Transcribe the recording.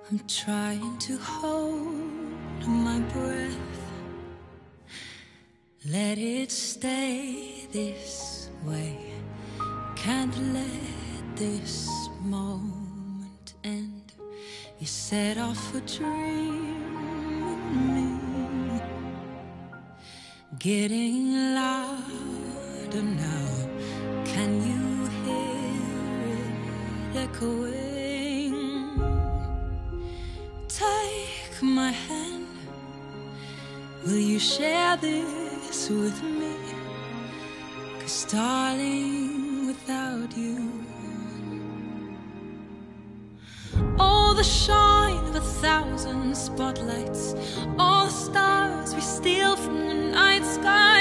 I'm trying to hold my breath. Let it stay this way. Can't let this moment end. You set off a dream, getting louder now. Can you hear it echoing? Take my hand. Will you share this with me? 'Cause darling, without you, all the shine of 1,000 spotlights, all the stars we steal from the night sky,